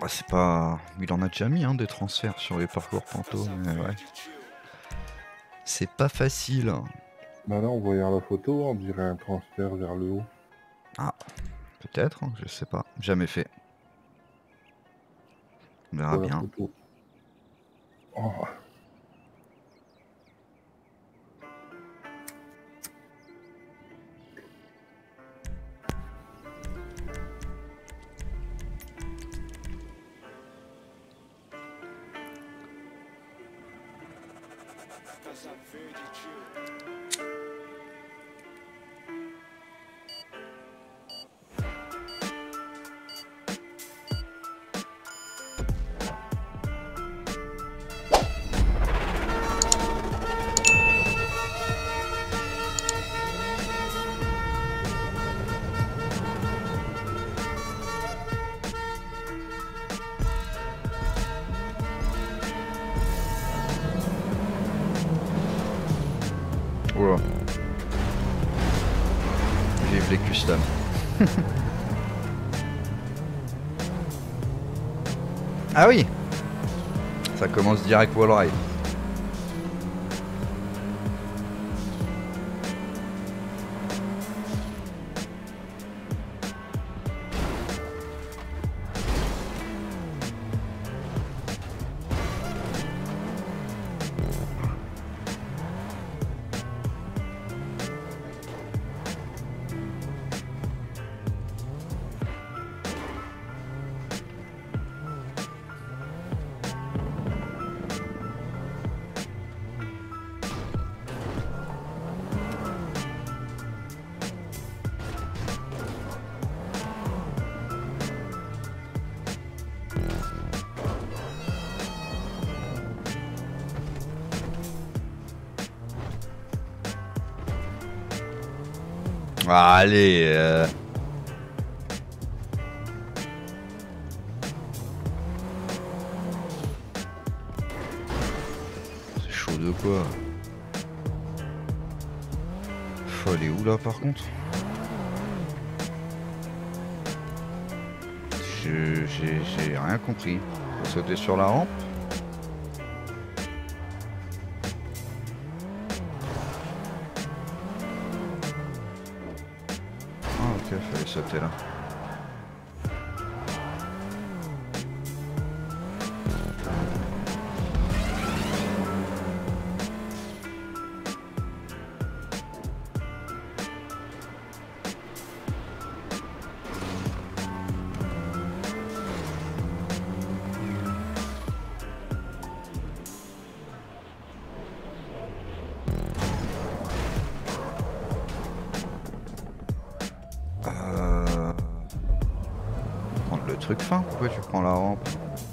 Bah, c'est pas... Il en a déjà mis hein, des transferts sur les parcours Panto, mais ouais. C'est pas facile. Bah là, en voyant la photo, on dirait un transfert vers le haut. Ah, peut-être, hein, je sais pas. Jamais fait. On verra Sur la bien. photo. Oh. Oula. Vive les customs. Ah oui. Ça commence direct wallride. Allez. C'est chaud de quoi? Faut aller où là par contre? J'ai rien compris. Faut sauter sur la rampe? Ah ok, fallait sauter là. Prendre le truc fin, pourquoi tu prends la rampe?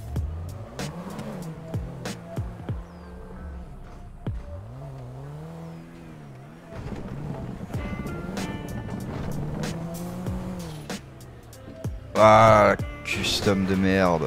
Ah, custom de merde.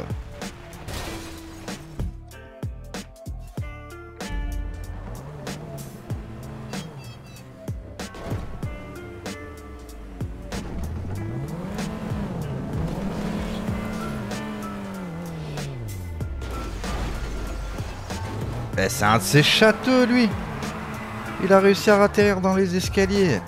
Eh, c'est un de ces châteaux, lui. Il a réussi à atterrir dans les escaliers.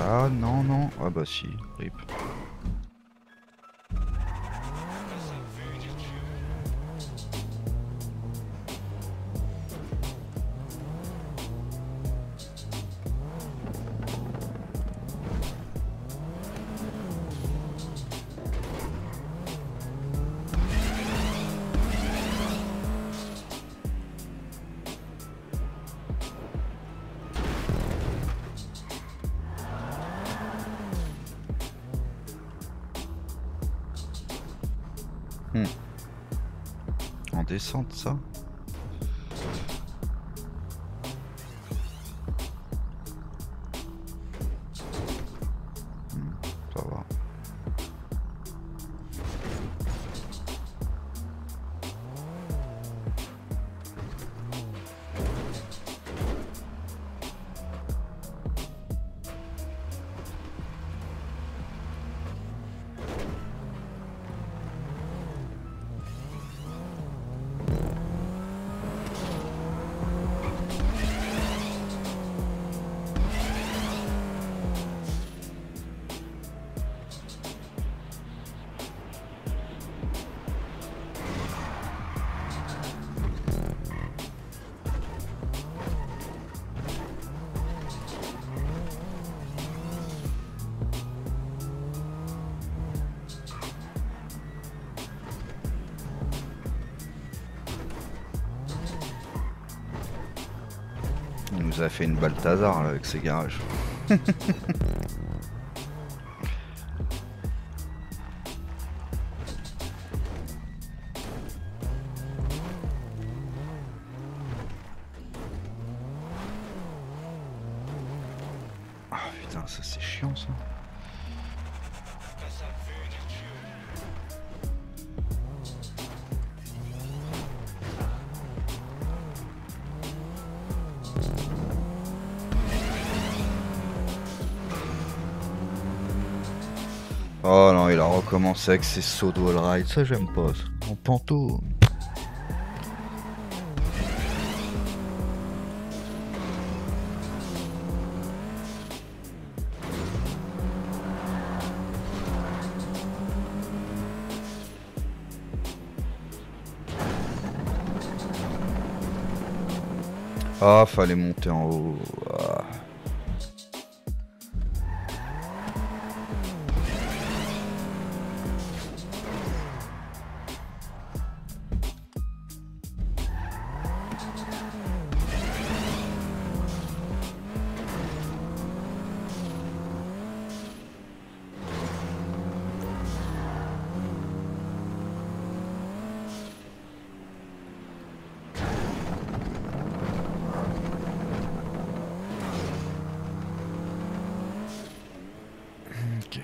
Ah non, non. Ah bah si, rip. En descente, ça? Ça va. Il nous a fait une Balthazar là, avec ses garages. Ah putain, ça c'est chiant ça. Oh non, il a recommencé avec ses sauts de wall ride, ça j'aime pas ça. En panto. Ah, fallait monter en haut. Ah. Ok.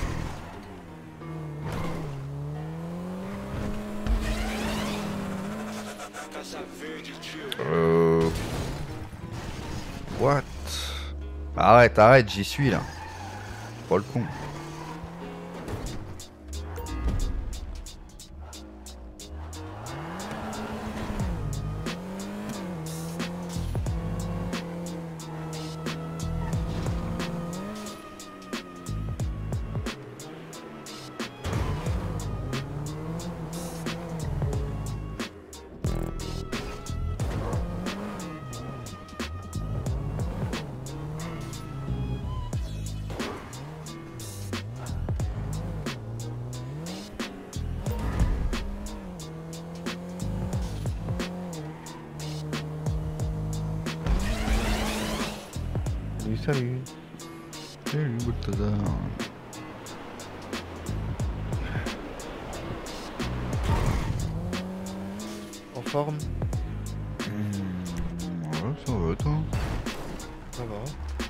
What? Arrête, arrête, j'y suis là. Pas le con. Salut. Salut, Balthazar. En forme? Ouais, ça va, toi? Ça va.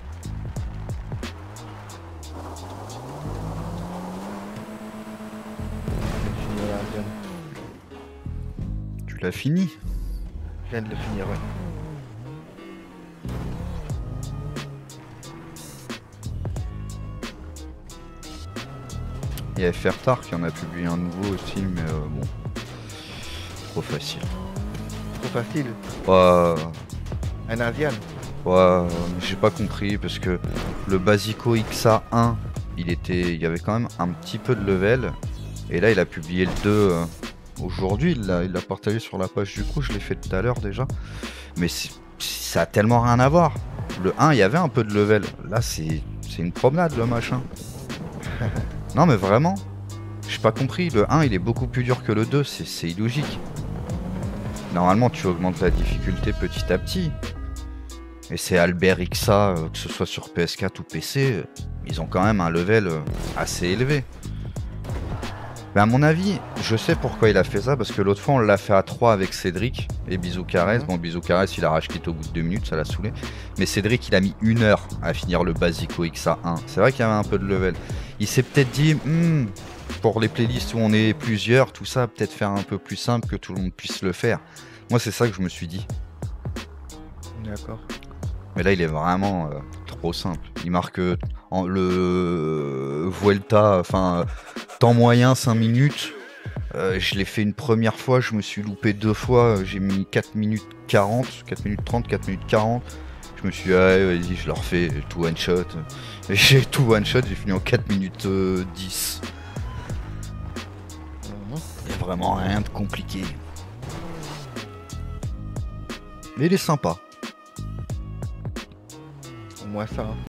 Tu l'as fini? Je viens de le finir, ouais. Il y a FR Tard qui en a publié un nouveau aussi, mais bon. Trop facile. Trop facile. Ouais. Un Indian. Ouais, mais j'ai pas compris parce que le Basico XA1, il y avait quand même un petit peu de level. Et là, il a publié le 2 aujourd'hui. Il l'a partagé sur la page du coup. Je l'ai fait tout à l'heure déjà. Mais ça a tellement rien à voir. Le 1, il y avait un peu de level. Là, c'est une promenade le machin. Non, mais vraiment, j'ai pas compris. Le 1, il est beaucoup plus dur que le 2. C'est illogique. Normalement, tu augmentes la difficulté petit à petit. Et c'est Albert XA, que ce soit sur PS4 ou PC, ils ont quand même un level assez élevé. Mais à mon avis, je sais pourquoi il a fait ça, parce que l'autre fois on l'a fait à 3 avec Cédric et Bisou Caresse. Bon, Bisou Caresse il a rage quitté au bout de 2 minutes, ça l'a saoulé. Mais Cédric il a mis 1 heure à finir le Basico XA1. C'est vrai qu'il y avait un peu de level. Il s'est peut-être dit, pour les playlists où on est plusieurs, tout ça, peut-être faire un peu plus simple que tout le monde puisse le faire. Moi c'est ça que je me suis dit. D'accord. Mais là, il est vraiment trop simple. Il marque le Vuelta, enfin, temps moyen 5 minutes. Je l'ai fait une première fois, je me suis loupé 2 fois. J'ai mis 4 minutes 40, 4 minutes 30, 4 minutes 40. Je me suis dit, allez, vas-y, je le refais, tout one shot. Et j'ai tout one shot, j'ai fini en 4 minutes 10. Il n'y a vraiment rien de compliqué. Mais il est sympa. Au moins ça.